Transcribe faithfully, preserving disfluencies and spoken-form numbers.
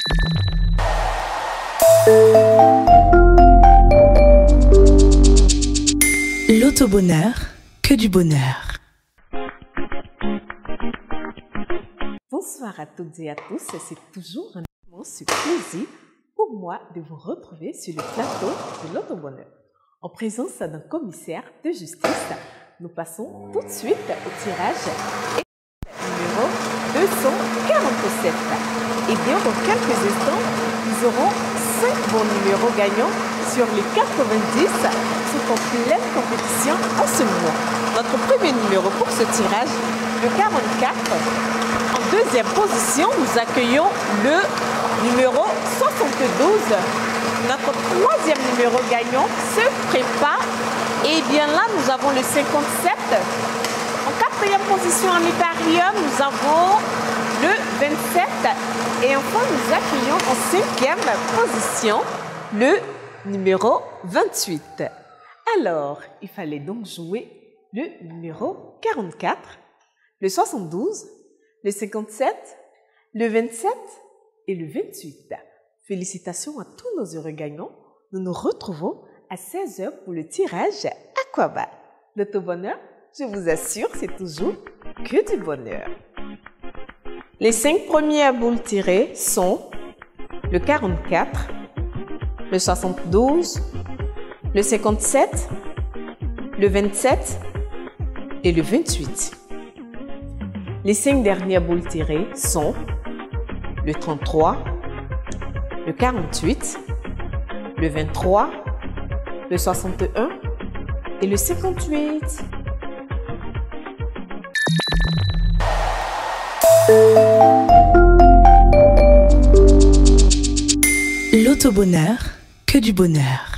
L'auto-bonheur, que du bonheur. Bonsoir à toutes et à tous, c'est toujours un immense plaisir pour moi de vous retrouver sur le plateau de l'auto-bonheur. En présence d'un commissaire de justice, nous passons tout de suite au tirage numéro deux cent quarante-sept. Et bien, dans quelques instants, nous aurons cinq bons numéros gagnants sur les quatre-vingt-dix sont en pleine compétition en ce moment. Notre premier numéro pour ce tirage, le quarante-quatre. En deuxième position, nous accueillons le numéro soixante-douze. Notre troisième numéro gagnant se prépare. Et bien là, nous avons le cinquante-sept. En quatrième position en Itarium, nous avons le vingt-sept. Et enfin, nous accueillons en cinquième position le numéro vingt-huit. Alors, il fallait donc jouer le numéro quarante-quatre, le soixante-douze, le cinquante-sept, le vingt-sept et le vingt-huit. Félicitations à tous nos heureux gagnants. Nous nous retrouvons à seize heures pour le tirage Aquaba. L'auto-bonheur, je vous assure, c'est toujours que du bonheur. Les cinq premières boules tirées sont le quarante-quatre, le soixante-douze, le cinquante-sept, le vingt-sept et le vingt-huit. Les cinq dernières boules tirées sont le trente-trois, le quarante-huit, le vingt-trois, le soixante-et-un et le cinquante-huit. L'auto-bonheur, que du bonheur.